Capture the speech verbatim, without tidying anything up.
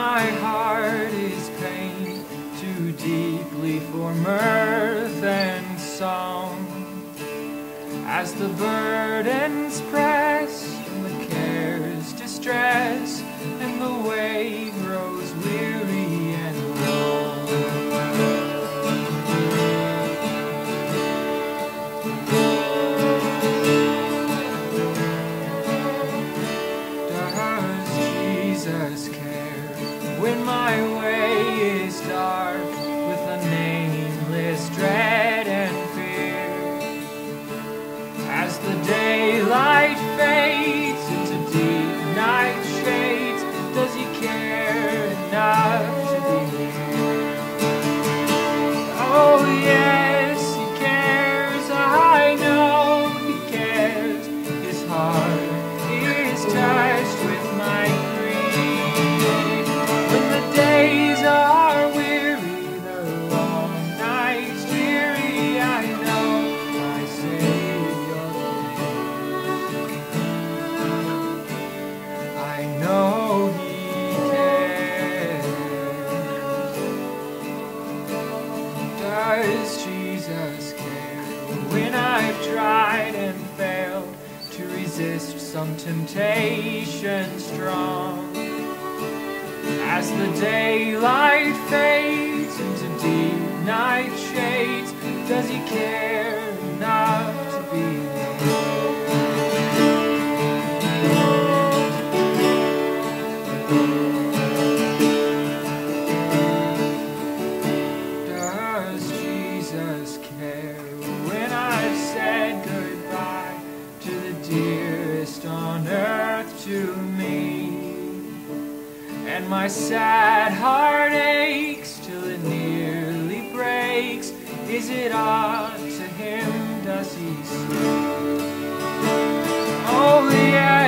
my heart is pain, too deeply for mirth and song. As the burdens press, and the cares distress, and the way grows weary and long. Does Jesus care when my way is dark with a nameless dread and fear? As the daylight fades into deep night shades, does he care enough to be near? Oh yes, he cares, I know he cares. His heart is touched with my grief. When the days are weary, the long nights dreary, I know my Savior cares. I know he cares. Does Jesus care when I've tried and failed to resist some temptation strong? As the daylight fades into deep night shades, does he care enough to be Does Jesus care when I've said goodbye to the dearest on earth to me? And my sad heart aches till it nearly breaks. Is it aught to him does he see? Oh yes.